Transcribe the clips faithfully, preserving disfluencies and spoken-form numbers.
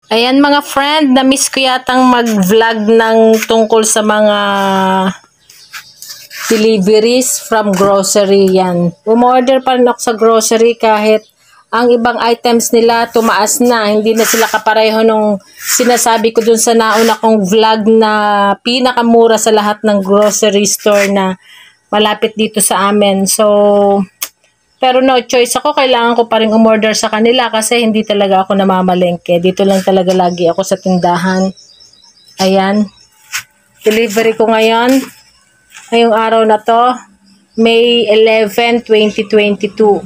Ayan mga friend, na-miss ko yatang mag-vlog ng tungkol sa mga deliveries from grocery yan. Umorder pa rin ako sa grocery kahit ang ibang items nila tumaas na. Hindi na sila kapareho nung sinasabi ko dun sa nauna kong vlog na pinakamura sa lahat ng grocery store na malapit dito sa amin. So, pero no choice ako, kailangan ko pa rin umorder sa kanila kasi hindi talaga ako namamalengke. Dito lang talaga lagi ako sa tindahan. Ayan. Delivery ko ngayon. Ngayong araw na to, May eleventh, twenty twenty-two.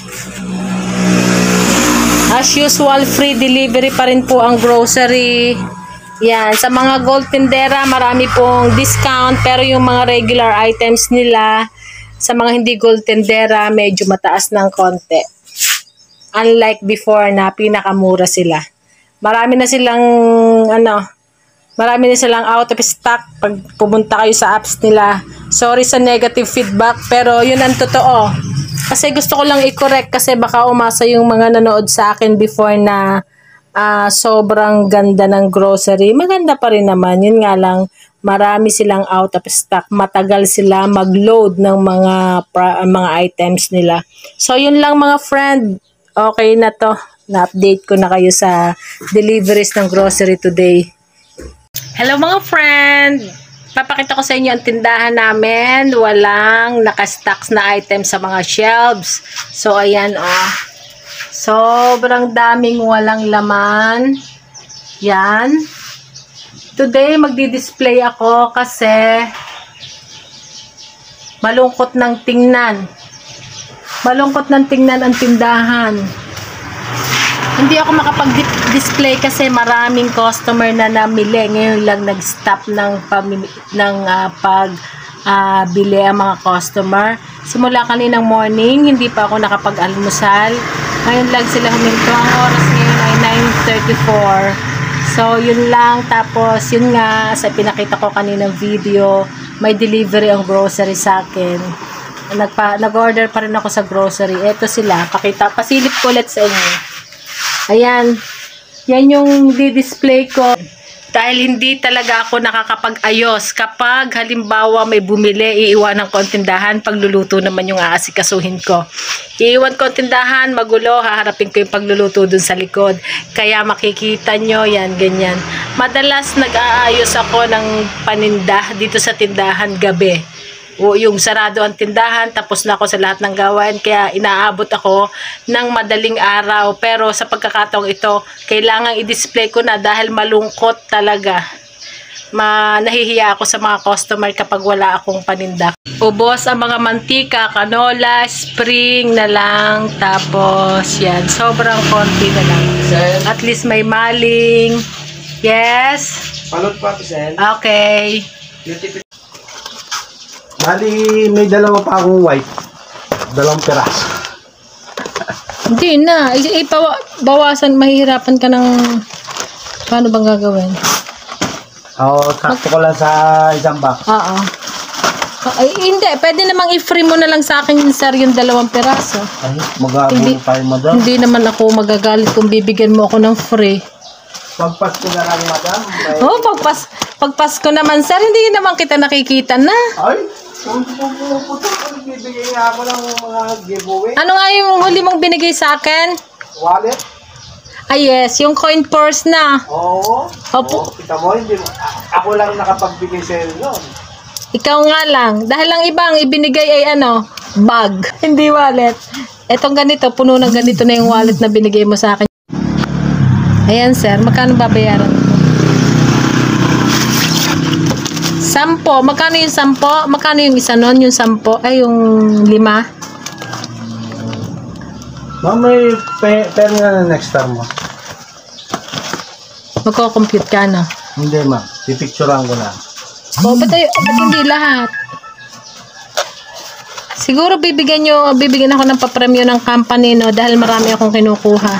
As usual, free delivery pa rin po ang grocery. Yan. Sa mga gold tindera, marami pong discount. Pero yung mga regular items nila, sa mga hindi gold tendera, medyo mataas ng konti. Unlike before na pinakamura sila. Marami na silang, ano, marami na silang out of stock pag pumunta kayo sa apps nila. Sorry sa negative feedback, pero yun ang totoo. Kasi gusto ko lang i-correct kasi baka umasa yung mga nanood sa akin before na uh, sobrang ganda ng grocery. Maganda pa rin naman. Yun nga lang, marami silang out of stock. Matagal sila mag-load ng mga mga items nila. So, yun lang mga friend. Okay na to. Na-update ko na kayo sa deliveries ng grocery today. Hello mga friend! Papakita ko sa inyo ang tindahan namin. Walang nakastocks na items sa mga shelves. So, ayan oh. Sobrang daming walang laman. Yan. Today, magdi-display ako kasi malungkot ng tingnan. Malungkot ng tingnan ang tindahan. Hindi ako makapag-display kasi maraming customer na namili. Ngayon lang nag-stop ng, ng uh, pag-bili uh, ang mga customer. Simula kaninang morning, hindi pa ako nakapag-almusal. Ngayon lang sila huminto. Ang oras ngayon ay nine thirty-four. So, yun lang. Tapos, yun nga, sa pinakita ko kaninang video, may delivery ang grocery sa akin. Nagpa, nag-order pa rin ako sa grocery. Ito sila. Pakita, pasilip ko ulit sa inyo. Ayan. Yan yung di-display ko. Dahil hindi talaga ako nakakapag-ayos. Kapag halimbawa may bumili, iiwanan ko ang tindahan. Pagluluto naman yung aasikasuhin ko. Iiwan ko ang tindahan, magulo, haharapin ko yung pagluluto dun sa likod. Kaya makikita nyo, yan, ganyan. Madalas nag-aayos ako ng paninda dito sa tindahan gabi. O yung sarado ang tindahan, tapos na ako sa lahat ng gawain, kaya inaabot ako ng madaling araw. Pero sa pagkakataong ito, kailangan i-display ko na dahil malungkot talaga. Ma nahihiya ako sa mga customer kapag wala akong paninda. Ubos ang mga mantika, canola, spring na lang, tapos yan, sobrang konti na lang. At least may maling. Yes? Palot pa, Pisen. Okay. Bali, may dalawa pa akong white. Dalawang peraso. Hindi na. Ipabawasan, mahihirapan ka ng... Paano bang gagawin? Oo, sakto ko lang sa isang box. Oo. Ay, hindi. Pwede namang i-free mo na lang sa akin, sir, yung dalawang peraso. Ay, mag-aabuno tayo, madam. Hindi naman ako magagalit kung bibigyan mo ako ng free. Pagpasko na lang, madam. May... Oo, pagpas pagpasko naman, sir. Hindi naman kita nakikita na. Ay, kung pupunta ko, bibigyan nga ako ng mga giveaway. Ano nga yung huli mong binigay sa akin? Wallet? Ah, yes. Yung coin purse na. Oo. Opo. Oo, kita mo, hindi mo. Ako lang nakapagbigay sa'yo nun. Ikaw nga lang. Dahil ang ibang ibinigay ay ano, bag. Hindi wallet. Etong ganito, puno ng ganito na yung wallet na binigay mo sa akin. Ayan, sir. Magkano babayaran ko? Sampo. Magkano yung sampo? Magkano yung isa nun? Yung sampo? Ay, yung lima? Ma'am, may pera na na next time mo. Magko-compute ka, no? Hindi, ma'am. Pipicturean ko na. O, ba't, ay, ba't hindi lahat? Siguro bibigyan nyo, bibigyan ako ng papremyo ng company, no? Dahil marami akong kinukuha.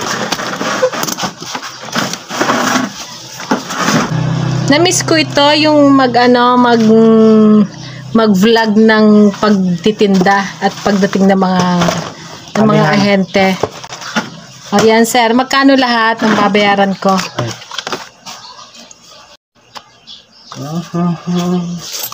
Na-miss ko ito, yung mag, ano, mag, mag-vlog ng pagtitinda at pagdating ng mga, ng mga ahente. O yan, sir. Magkano lahat ng babayaran ko? Ay. Uh-huh.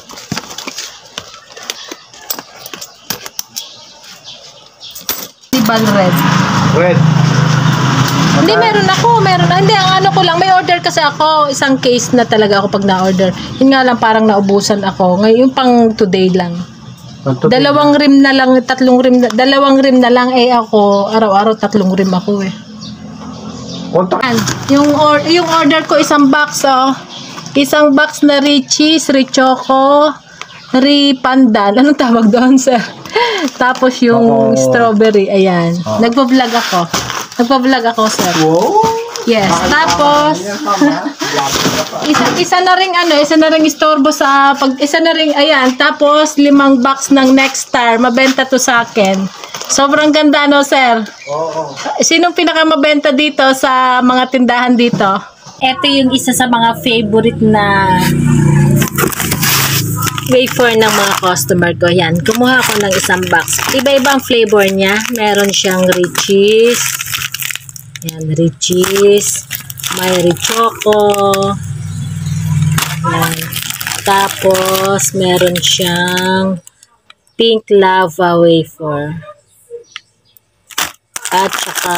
Tibal red. Red. Hindi, meron ako. Meron na. Hindi, ang ano ko lang. May order kasi ako. Isang case na talaga ako pag na-order. Yun nga lang, parang naubusan ako. Ngayon, yung pang today lang. Dalawang rim na lang, tatlong rim na, dalawang rim na lang eh ako. Araw-araw, tatlong rim ako eh. Yan. Yung, or, yung order ko, isang box, oh. Isang box na Richie's, Richoco, Ripandan. Anong tawag doon, sir? Tapos yung oh. strawberry, ayan. Oh. Nagpa-vlog ako. Nagpa-vlog ako, sir. Wow. Yes. Tapos, isa, isa na ring ano, isa na ring istorbo sa, pag, isa na ring, ayan. Tapos, limang box ng Nexstar. Mabenta to sa akin. Sobrang ganda, no, sir? Oo. Sinong pinakamabenta dito sa mga tindahan dito? Ito yung isa sa mga favorite na wafer ng mga customer ko. Yan, kumuha ako ng isang box. Iba-ibang flavor niya. Meron siyang Richie's. Yan, Richie's. May Richoco. Yan. Tapos, meron siyang pink lava wafer. At saka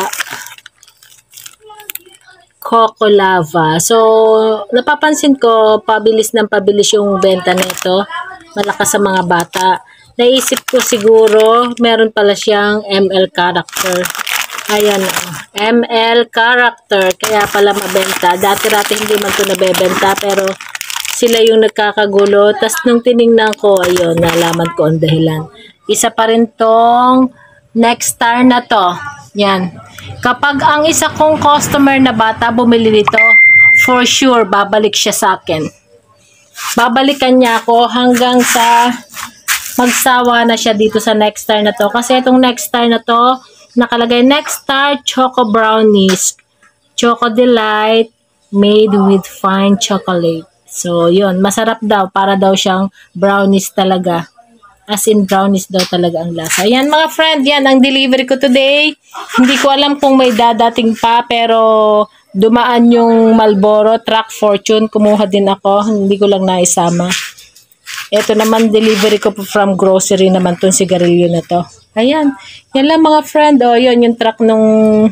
Coco Lava. So, napapansin ko, pabilis ng pabilis yung benta nito. Malakas sa mga bata. Naisip ko siguro, meron pala siyang M L character. Ayan, M L character. Kaya pala mabenta. Dati-rati hindi man ito nabebenta, pero sila yung nagkakagulo. Tapos nung tiningnan ko, ayun, nalaman ko ang dahilan. Isa pa rin tong Nexstar na to. Yan. Kapag ang isa kong customer na bata bumili nito, for sure, babalik siya sa akin. Babalikan niya ako hanggang sa magsawa na siya dito sa Nexstar na to. Kasi itong Nexstar na to, nakalagay Nexstar Choco Brownies. Choco Delight made with fine chocolate. So, yun. Masarap daw. Para daw siyang brownies talaga. As in, brownies daw talaga ang lasa. Ayan mga friend, yan ang delivery ko today. Hindi ko alam kung may dadating pa, pero dumaan yung Marlboro Truck Fortune. Kumuha din ako. Hindi ko lang naisama. Ito naman, delivery ko from grocery naman tong sigarilyo na to. Ayan. Yan lang mga friend. O, yun yung truck nung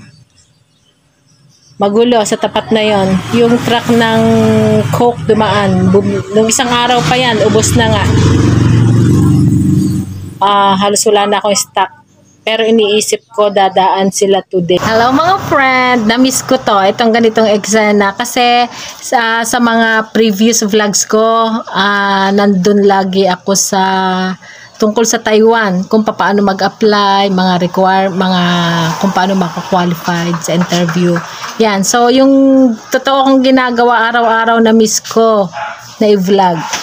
magulo sa tapat na yon. Yung truck ng Coke dumaan. Nung isang araw pa yan, ubos na nga. Uh, halos wala na akong stock. Pero iniisip ko dadaan sila today. Hello mga friend! Na-miss ko to. Itong ganitong eksena. Kasi sa, sa mga previous vlogs ko, uh, nandun lagi ako sa tungkol sa Taiwan. Kung paano mag-apply, mga require, mga kung paano makakwalified sa interview. Yan. So yung totoo kong ginagawa araw-araw na miss ko na i-vlog.